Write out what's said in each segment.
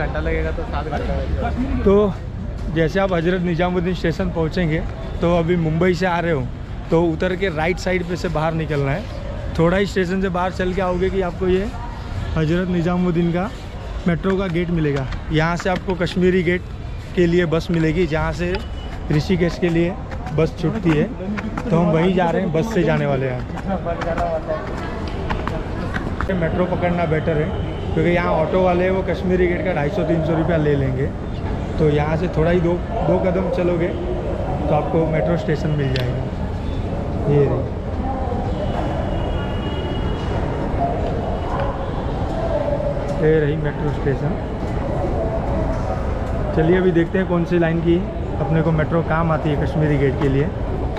घंटा लगेगा तो 7 घंटा। तो जैसे आप हजरत निजामुद्दीन स्टेशन पहुँचेंगे तो अभी मुंबई से आ रहे हो तो उतर के राइट साइड पे से बाहर निकलना है। थोड़ा ही स्टेशन से बाहर चल के आओगे कि आपको ये हजरत निजामुद्दीन का मेट्रो का गेट मिलेगा। यहाँ से आपको कश्मीरी गेट के लिए बस मिलेगी, जहाँ से ऋषिकेश के लिए बस छूटती है। तो हम वहीं जा रहे हैं, बस से जाने वाले हैं। मेट्रो पकड़ना बेटर है क्योंकि यहाँ ऑटो वाले वो कश्मीरी गेट का 250-300 रुपया ले लेंगे। तो यहाँ से थोड़ा ही दो कदम चलोगे तो आपको मेट्रो स्टेशन मिल जाएगा। ये रही मेट्रो स्टेशन। चलिए अभी देखते हैं कौन सी लाइन की अपने को मेट्रो काम आती है कश्मीरी गेट के लिए।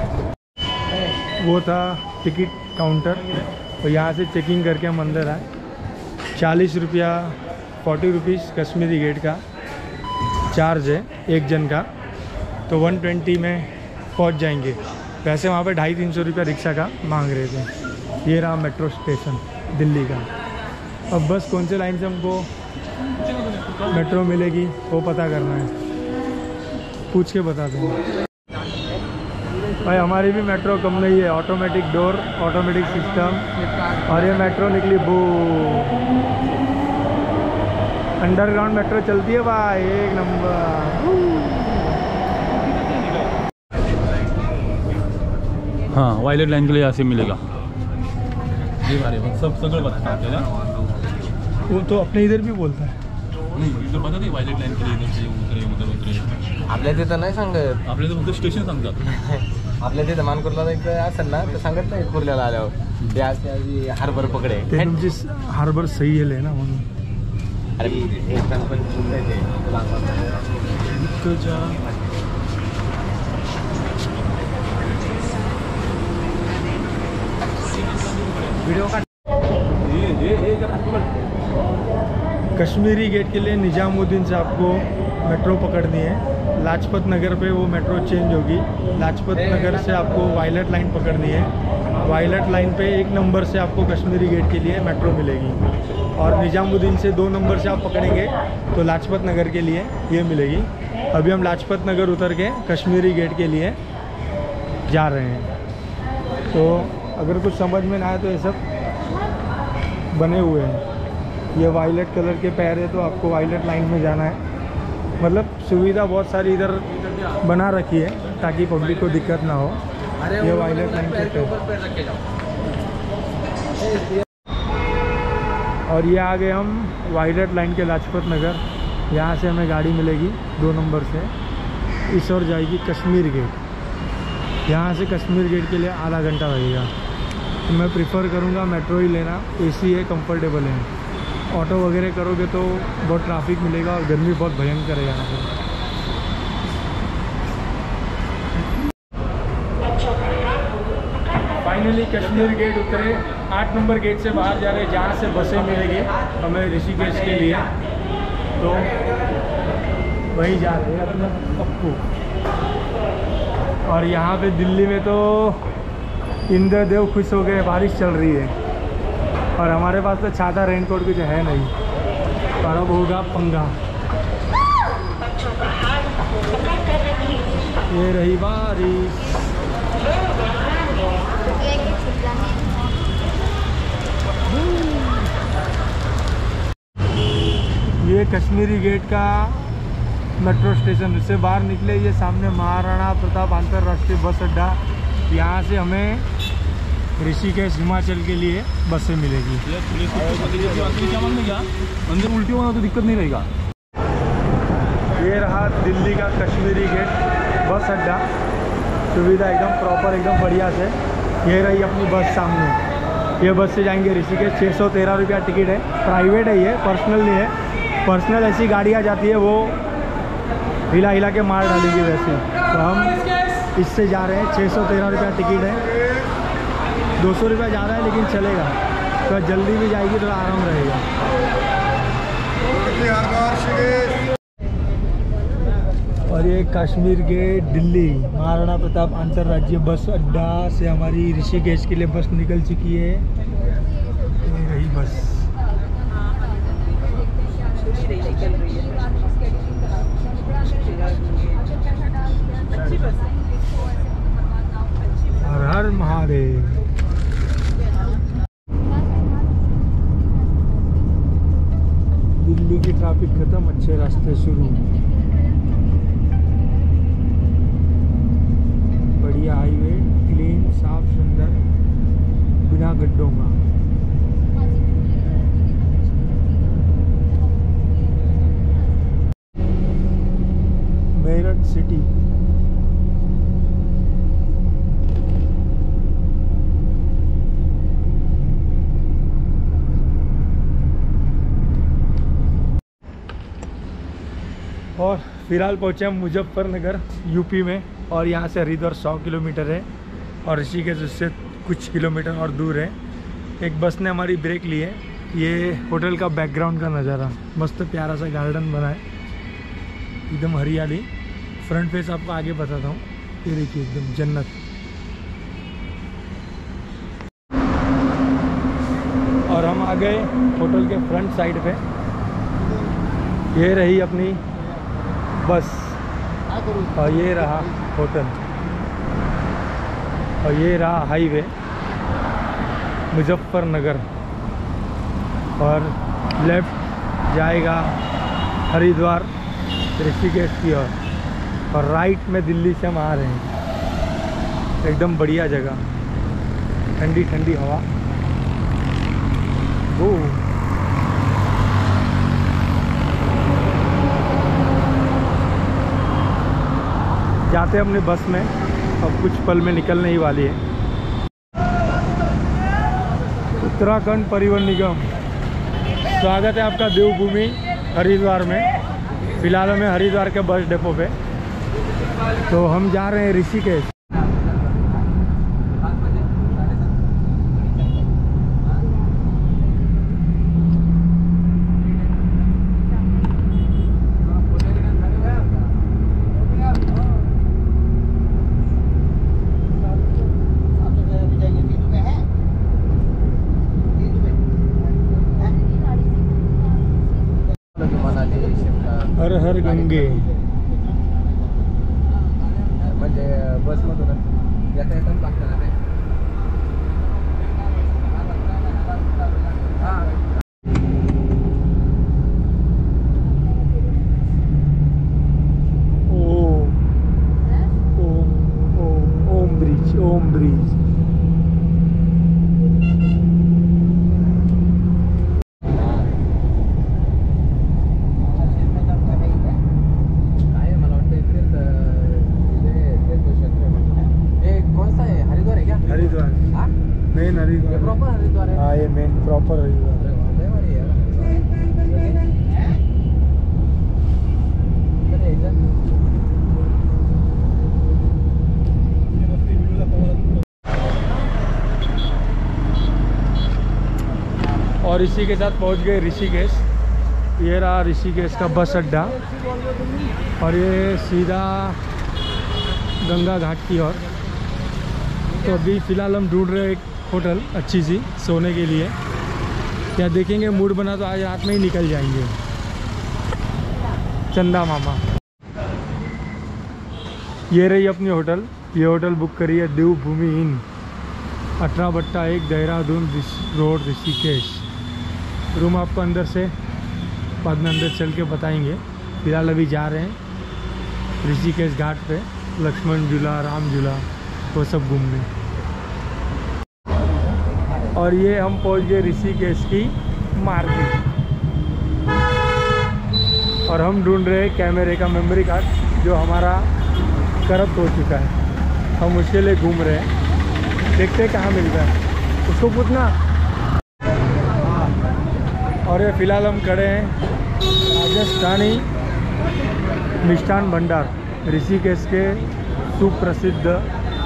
वो था टिकट काउंटर और यहाँ से चेकिंग करके हम अंदर आए। 40 रुपया 40 रुपीज़ कश्मीरी गेट का चार्ज है एक जन का, तो 120 में पहुँच जाएंगे। वैसे वहाँ पे 250-300 रुपया रिक्शा का मांग रहे थे। ये रहा मेट्रो स्टेशन दिल्ली का। अब बस कौन से लाइन से हमको मेट्रो मिलेगी वो पता करना है, पूछ के बता देंगे। भाई हमारी भी मेट्रो कम नहीं है, ऑटोमेटिक डोर, ऑटोमेटिक सिस्टम। और ये मेट्रो निकली बू, अंडरग्राउंड मेट्रो चलती है भाई, एक नंबर। हाँ, वायलेट लाइन के लिए यहाँ से मिलेगा। ये बारे में सब सगळं बता ना, वो तो अपने इधर भी बोलता है। नहीं इधर बता दे वायलेट लाइन के लिए इधर से उतरे। आपल्या तिथं नाही सांगत, आपल्या इथं फक्त स्टेशन सांगतात। आपल्या तिथं मानकुरला जायचं असेल ना तर सांगत नाही कुर्ल्याला आल्यावर ते हार्बर पकडे तुमची हार्बर सही आहे ना म्हणून। अरे एक पण वीडियो का कश्मीरी गेट के लिए निजामुद्दीन से आपको मेट्रो पकड़नी है। लाजपत नगर पे वो मेट्रो चेंज होगी। लाजपत नगर से आपको वायलेट लाइन पकड़नी है। वायलेट लाइन पे 1 नंबर से आपको कश्मीरी गेट के लिए मेट्रो मिलेगी। और निजामुद्दीन से 2 नंबर से आप पकड़ेंगे तो लाजपत नगर के लिए ये मिलेगी। अभी हम लाजपत नगर उतर के कश्मीरी गेट के लिए जा रहे हैं। तो अगर कुछ समझ में ना आए तो ये सब बने हुए हैं। ये वायलेट कलर के पैर है तो आपको वायलेट लाइन में जाना है। मतलब सुविधा बहुत सारी इधर बना रखी है ताकि पब्लिक को दिक्कत ना हो। ये वायलेट लाइन के पैर। और ये आ गए हम वायलेट लाइन के लाजपत नगर। यहाँ से हमें गाड़ी मिलेगी 2 नंबर से, इस ओर जाएगी कश्मीर गेट। यहाँ से कश्मीर गेट के लिए आधा घंटा लगेगा। तो मैं प्रिफ़र करूँगा मेट्रो ही लेना, एसी है, कंफर्टेबल है। ऑटो वगैरह करोगे तो बहुत ट्रैफिक मिलेगा और गर्मी बहुत भयंकर है यहाँ पे। फाइनली कश्मीर गेट उतरे, 8 नंबर गेट से बाहर जा रहे हैं जहाँ से बसें मिलेगी हमें ऋषिकेश के लिए। तो वहीं जा रहे हैं अपना पप्पू। और यहाँ पे दिल्ली में तो इंद्रदेव खुश हो गए, बारिश चल रही है और हमारे पास तो छाता रेनकोट कुछ है नहीं। और अब होगा पंगा। ये रही बारिश। ये कश्मीरी गेट का मेट्रो स्टेशन। इससे बाहर निकले, ये सामने महाराणा प्रताप अंतर्राष्ट्रीय बस अड्डा। यहाँ से हमें ऋषिकेश हिमाचल के लिए बसें मिलेगी। अंदर उल्टी होना तो दिक्कत नहीं रहेगा। ये रहा दिल्ली का कश्मीरी गेट बस अड्डा। सुविधा एकदम प्रॉपर, एकदम बढ़िया से। ये रही अपनी बस सामने। ये बस से जाएंगे ऋषिकेश। 613 रुपया टिकट है। प्राइवेट है, ये पर्सनल नहीं है। पर्सनल ऐसी गाड़ियाँ जाती है वो हिला हिला के मार डालेंगे वैसे। तो हम इससे जा रहे हैं। 613 रुपया टिकट है। 200 रुपया ज़्यादा है लेकिन चलेगा। तो जल्दी भी जाएगी तो आराम रहेगा। और ये कश्मीर गेट दिल्ली महाराणा प्रताप अंतर्राज्यीय बस अड्डा से हमारी ऋषिकेश के लिए बस निकल चुकी है। ये रही बस। हर हर महादेव। दिल्ली की ट्रैफिक खत्म, अच्छे रास्ते शुरू। बढ़िया हाईवे, क्लीन, साफ, सुंदर, बिना गड्ढों का। मेरठ सिटी। और फिलहाल पहुँचे हम मुजफ्फरनगर यूपी में, और यहाँ से हरिद्वार 100 किलोमीटर है और ऋषिकेश उससे कुछ किलोमीटर और दूर है। एक बस ने हमारी ब्रेक ली है। ये होटल का बैकग्राउंड का नज़ारा, मस्त प्यारा सा गार्डन बना है, एकदम हरियाली। फ्रंट फेस आपको आगे बताता हूँ, ये देखिए एकदम जन्नत। और हम आ गए होटल के फ्रंट साइड पे। ये रही अपनी बस और ये रहा होटल और ये रहा हाईवे मुजफ्फरनगर, और लेफ्ट जाएगा हरिद्वार ऋषिकेश की ओर, और राइट में दिल्ली से हम आ रहे हैं। एकदम बढ़िया जगह, ठंडी ठंडी हवा। ओह, जाते हैं अपनी बस में, अब कुछ पल में निकलने ही वाली है। उत्तराखंड परिवहन निगम, स्वागत है आपका देवभूमि हरिद्वार में। फिलहाल हमें हरिद्वार के बस डिपो पे, तो हम जा रहे हैं ऋषिकेश। हर हर गंगे। म्हणजे बसमधूनच येता येताच लागतं ना ते. Om bridge, Om bridge. Haridwar main, Haridwar proper Haridwar है। हाँ, ये मेन प्रॉपर हरिद्वार है। और इसी के साथ पहुंच गए ऋषिकेश। ये रहा ऋषिकेश का बस अड्डा, और ये सीधा गंगा घाट की ओर। तो अभी फ़िलहाल हम ढूंढ रहे हैं एक होटल अच्छी सी सोने के लिए। क्या देखेंगे, मूड बना तो आज रात में ही निकल जाएंगे। चंदा मामा। ये रही अपनी होटल। ये होटल बुक करी है Devbhoomi inn, 18/1 Dehradun road Rishikesh. Room आपको अंदर से बाद में अंदर चल के बताएंगे। फिलहाल अभी जा रहे हैं ऋषिकेश घाट पे, लक्ष्मण झूला, राम झूला, वो सब घूमने। और ये हम पहुंच गए ऋषिकेश की मार्केट, और हम ढूंढ रहे हैं कैमरे का मेमोरी कार्ड जो हमारा करप्ट हो चुका है। हम उसके लिए घूम रहे हैं, देखते हैं कहाँ मिलता है, उसको पूछना। और ये फिलहाल हम खड़े हैं राजस्थानी मिष्ठान भंडार, ऋषिकेश के सुप्रसिद्ध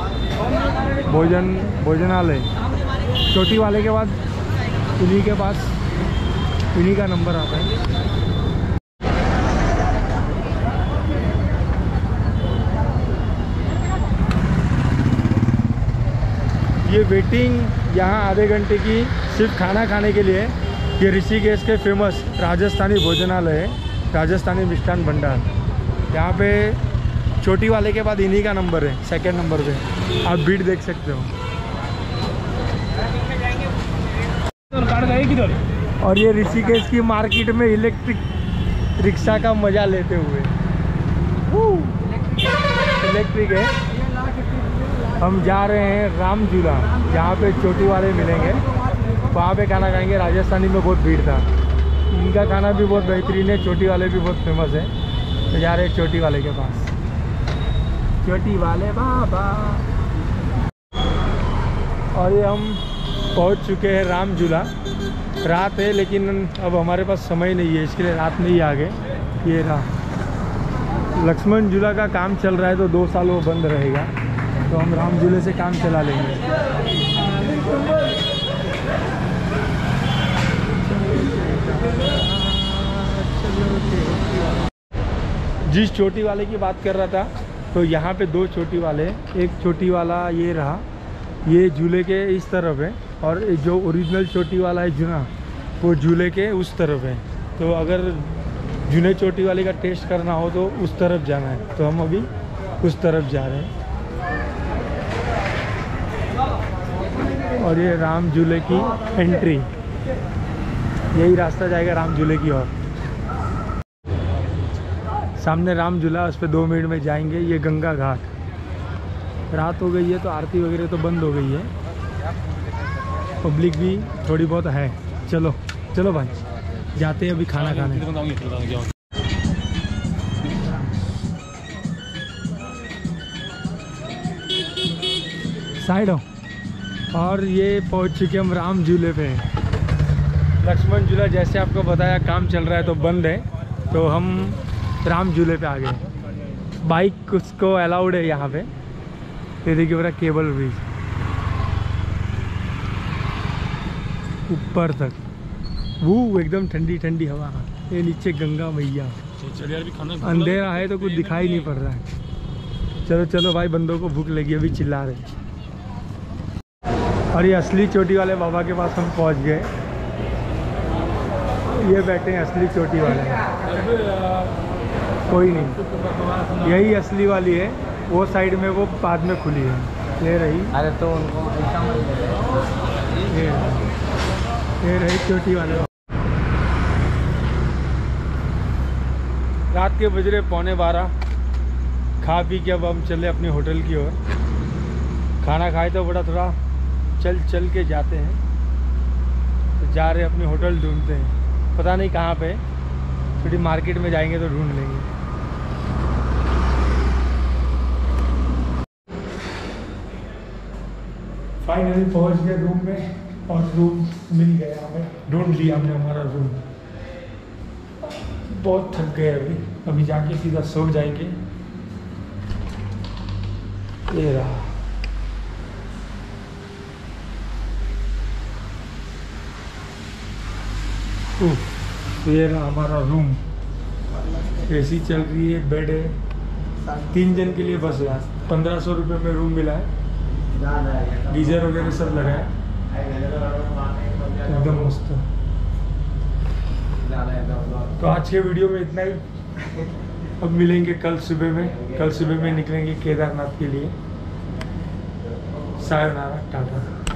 भोजनालय। चोटी वाले के बाद इन्हीं के पास इन्हीं का नंबर आता है। ये वेटिंग यहाँ आधे घंटे की सिर्फ खाना खाने के लिए। ये ऋषिकेश के फेमस राजस्थानी भोजनालय है, राजस्थानी मिष्ठान भंडार। यहाँ पे छोटी वाले के बाद इन्हीं का नंबर है, सेकंड नंबर पे आप भीड़ देख सकते हो। और ये ऋषिकेश की मार्केट में इलेक्ट्रिक रिक्शा का मजा लेते हुए, इलेक्ट्रिक है। हम जा रहे हैं राम झूला, जहाँ पे चोटी वाले मिलेंगे, वहाँ पे खाना खाएंगे। राजस्थानी में बहुत भीड़ था, इनका खाना भी बहुत बेहतरीन है, चोटी वाले भी बहुत फेमस है। तो जा रहे हैं चोटी वाले के पास, चोटी वाले बाबा। और ये हम पहुँच चुके हैं राम झूला। रात है लेकिन अब हमारे पास समय नहीं है, इसके लिए रात में ही आ गए। ये रहा लक्ष्मण झूला का काम चल रहा है, तो 2 साल वो बंद रहेगा, तो हम राम झूले से काम चला लेंगे। जिस चोटी वाले की बात कर रहा था, तो यहाँ पे 2 चोटी वाले हैं। एक चोटी वाला ये रहा, ये झूले के इस तरफ है, और जो ओरिजिनल चोटी वाला है जुना, वो झूले के उस तरफ है। तो अगर जुने चोटी वाले का टेस्ट करना हो तो उस तरफ जाना है, तो हम अभी उस तरफ जा रहे हैं। और ये राम झूले की एंट्री, यही रास्ता जाएगा राम झूले की ओर। सामने राम झूला, उस पर 2 मिनट में जाएंगे। ये गंगा घाट। रात हो गई है तो आरती वगैरह तो बंद हो गई है, पब्लिक भी थोड़ी बहुत है। चलो चलो भाई, जाते हैं अभी खाना खाने। साइड हो। और ये पहुंच चुके हम राम झूले पे। लक्ष्मण झूला जैसे आपको बताया काम चल रहा है तो बंद है, तो हम राम झूले पे आ गए। बाइक उसको अलाउड है यहाँ पे। ये देखिए पूरा केबल ब्रिज ऊपर तक, वो एकदम ठंडी ठंडी हवा। ये नीचे गंगा मैया, अंधेरा है तो कुछ दिखाई नहीं पड़ रहा है। चलो चलो भाई, बंदों को भूख लगी, अभी चिल्ला रहे। और ये असली चोटी वाले बाबा के पास हम पहुंच गए। ये बैठे हैं असली चोटी वाले, कोई नहीं, यही असली वाली है। वो साइड में वो बाद में खुली है, ये रही। अरे तो उनको ये रही चोटी वाले। रात के बज रहे 11:15। खा पी के अब हम चले अपने होटल की ओर। खाना खाए तो बड़ा थोड़ा चल के जाते हैं, तो जा रहे अपने होटल ढूंढते हैं। पता नहीं कहाँ पे, थोड़ी मार्केट में जाएंगे तो ढूंढ लेंगे। फाइनली पहुंच गए रूम में, और रूम मिल गया हमें, ढूंढ लिया हमने हमारा रूम। बहुत थक गए अभी जाके सीधा सो जाएंगे। ये रहा, ये रहा हमारा रूम। एसी चल रही है, बेड है, 3 जन के लिए बस है। 1500 रुपये में रूम मिला है, गीजर वगैरह सब लगा है, एकदम मस्त। तो आज के वीडियो में इतना ही। अब मिलेंगे कल सुबह में। कल सुबह में निकलेंगे केदारनाथ के लिए। सायोनारा, टाटा।